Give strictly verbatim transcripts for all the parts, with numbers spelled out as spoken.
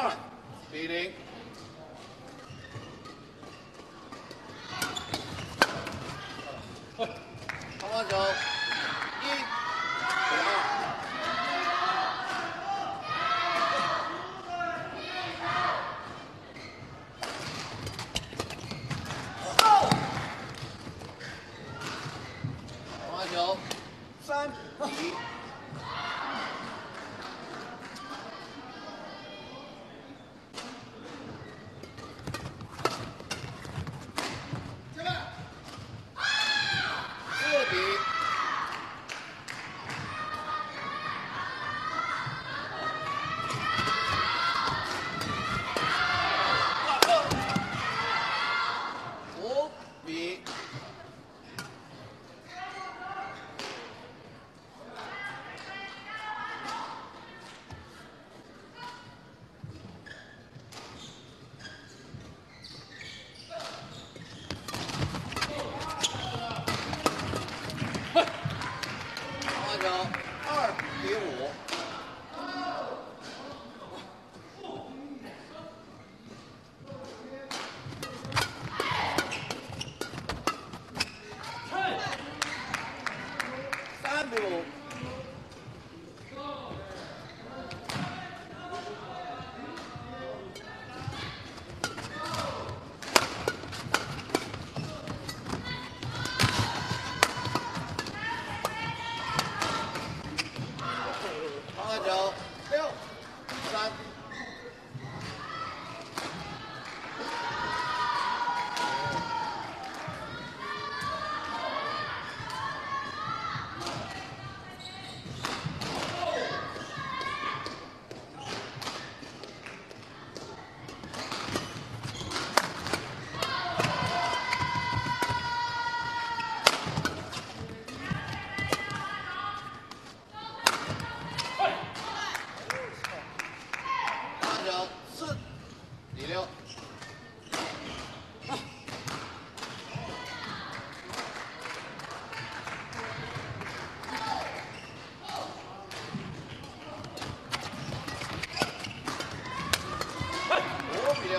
二比零。乒乓球一比二。 球三比一。四比。五比。 二比五。三比五。九六三。四比六。五比六。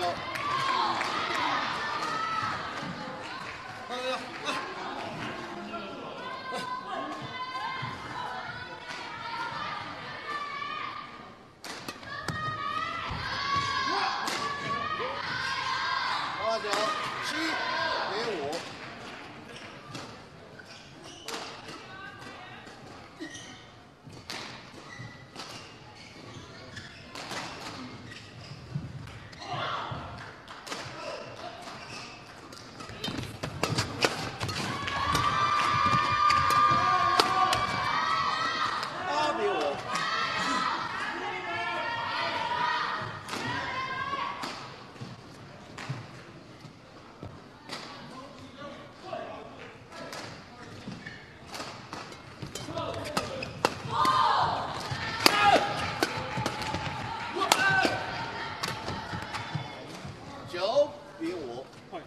八九七比五。八比五。 九比五。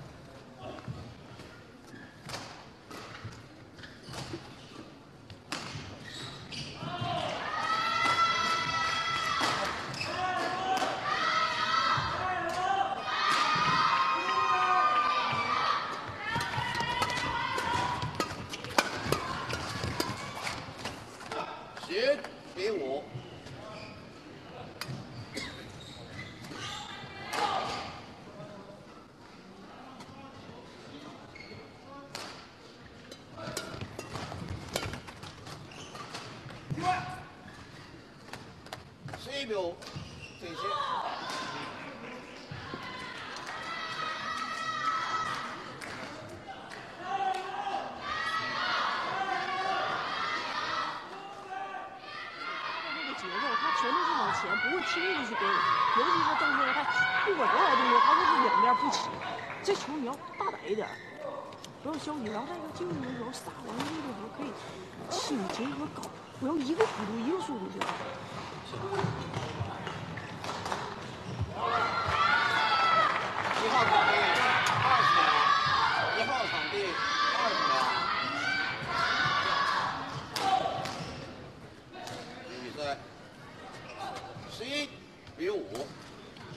十比五。 十一比五，这些。 那个节奏，他全都是往前，不会轻易的去给你。尤其是动作，他不管多少动作，他都是两边不起。这球你要大胆一点，不要消极，然后在一个进攻的时候撒完力的时候可以气你结合高，不要一个幅度一个速度就好。 一号场地二十秒，一号场地二十秒。比赛十一比五。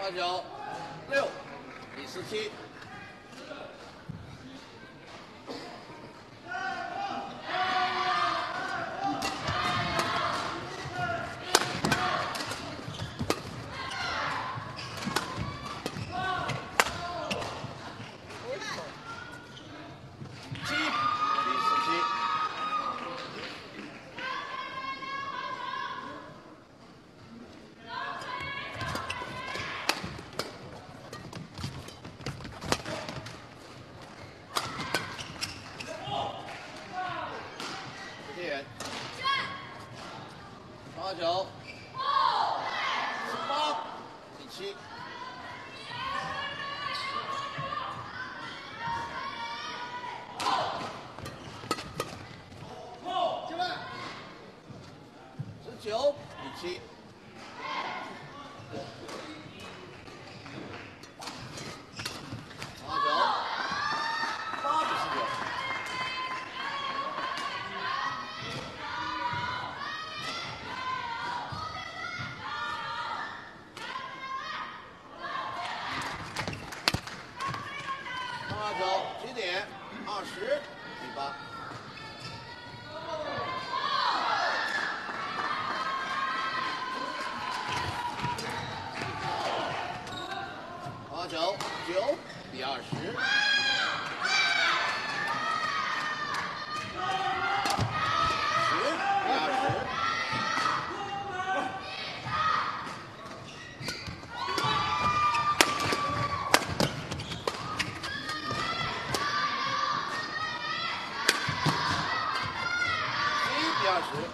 八九六，第十七。八九，十八，第七。十九，第七。八九，八比十九。 八九，起点，二十，第八。八九，九，第二十。十，第二十。 第二十，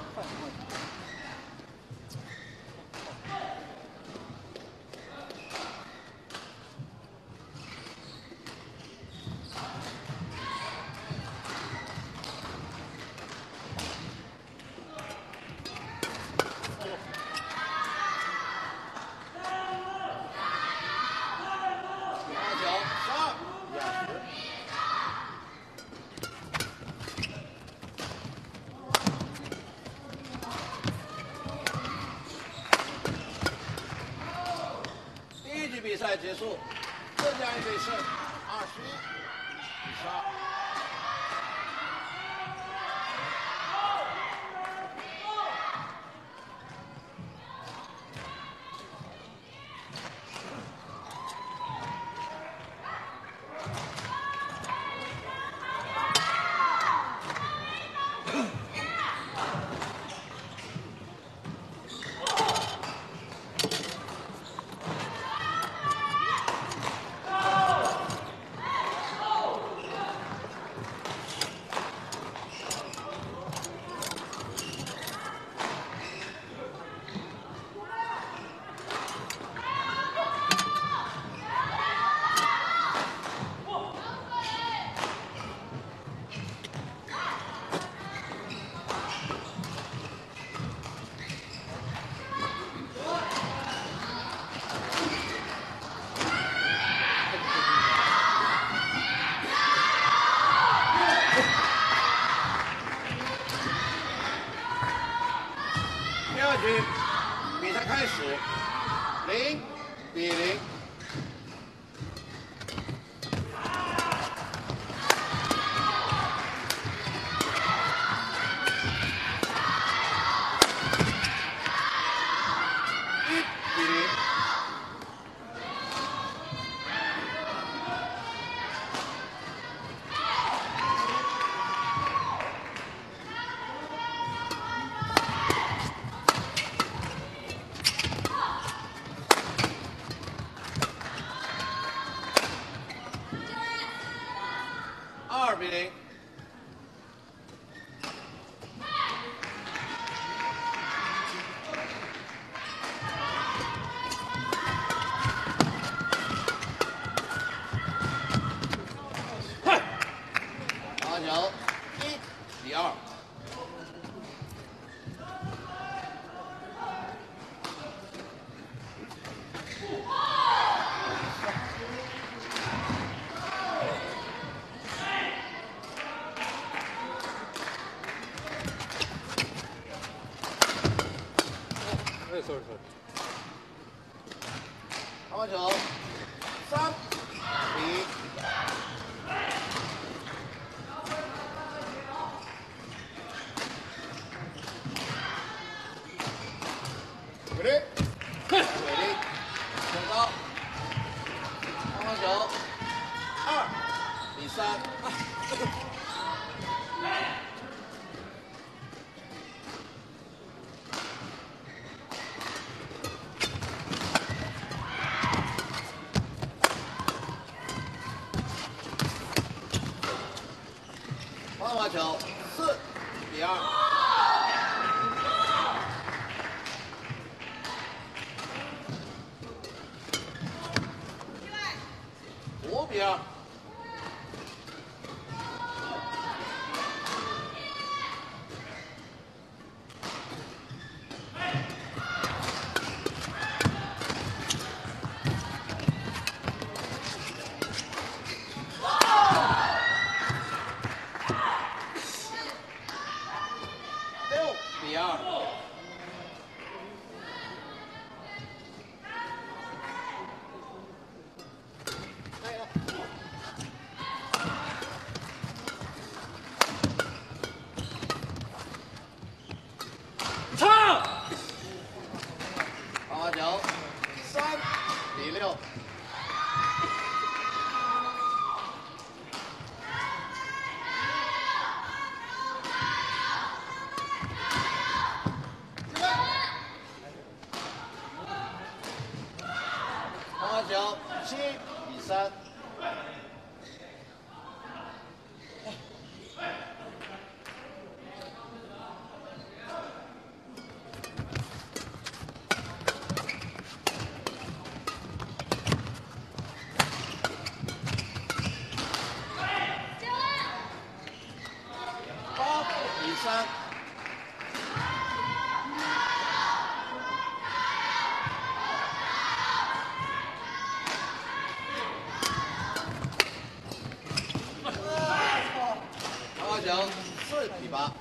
八九十二，第二十。 第一局比赛结束，浙江一队胜，二十一比十二。第二局比赛开始，零比零。一比零。二比零。八九，一比二。哎 ，sorry sorry。八发球，三比。 伟力，伟力，升高，发发球，二比三。发发球，四比二。 五比二。六比二。 发球，三比六。发球，七比三。比三。发球，四比八。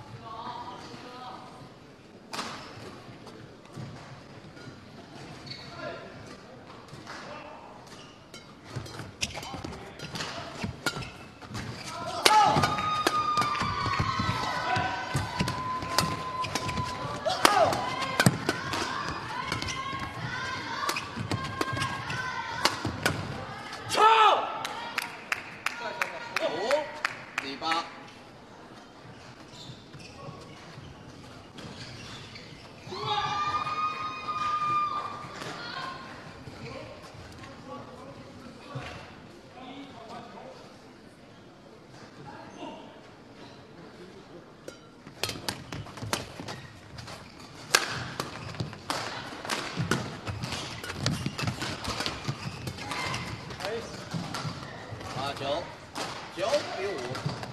发球，九比五。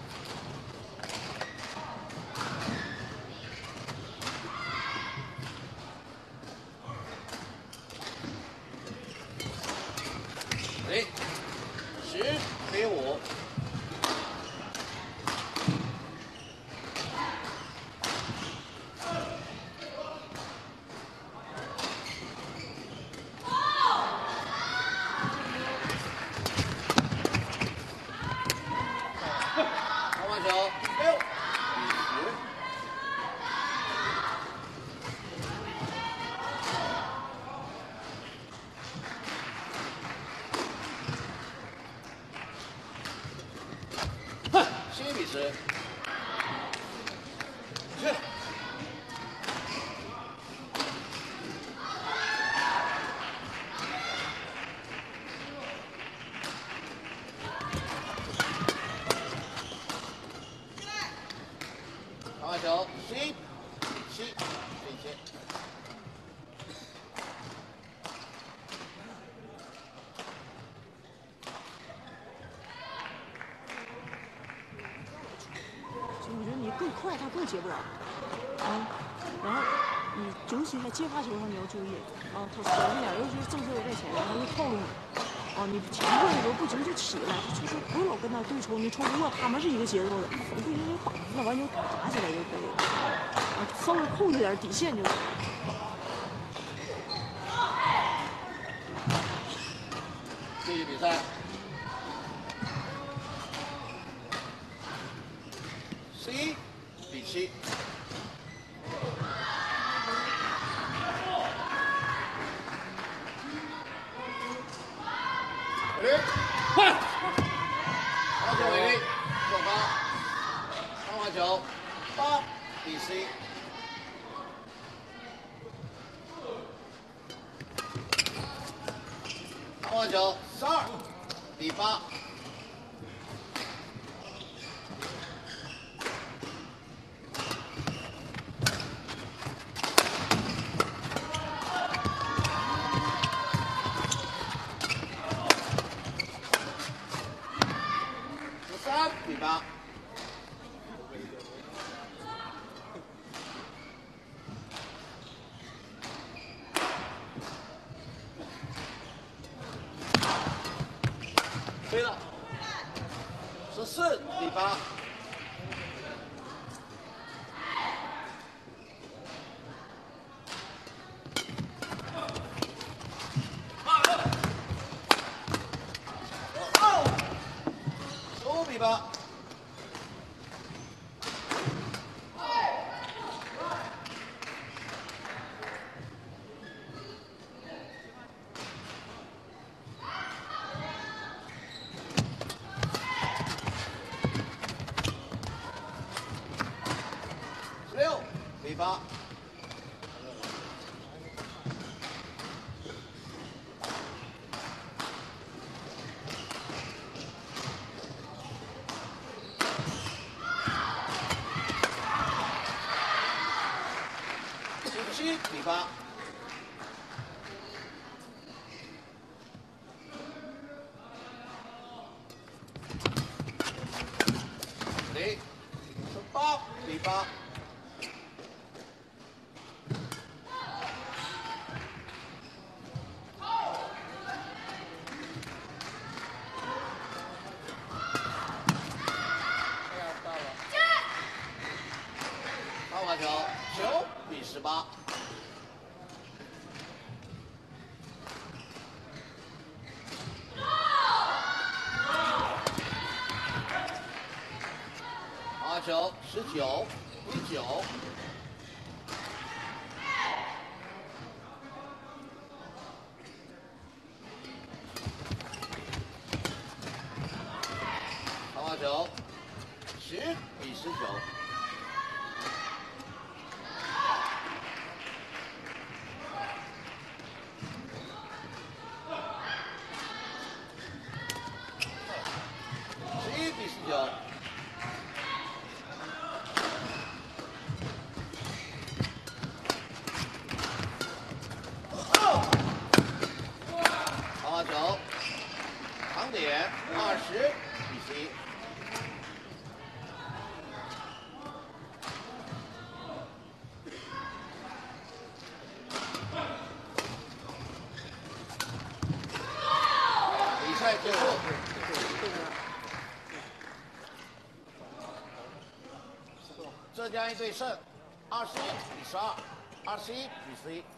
零，十比五。发球，六比十。哼，七比十。去。发球，十一七，领先。 所以我觉得你更快，他更接不了。啊，然后你尤其在接发球上你要注意啊，他小心点，尤其是正侧在前，他会套路你。啊，你前步的时候不行就起来，就是不用老跟他对冲，你冲不过他们是一个节奏的，你不行你绑他，完就打起来就可以了。啊，稍微控制点底线就行。 赛。十一比七。零，快！好球为例，过高，双花球，八比十一。双花球，十二比八。三比八，飞了，十四比八，十五比八。六比八，十七比八，零，十八比八。双花球，九比十八。双花球，十九比九。双花球，十比十九。十一比十九。双花球，长点，二十比十一。比赛结束。浙江一队胜，二十一比十二，二十一比十一。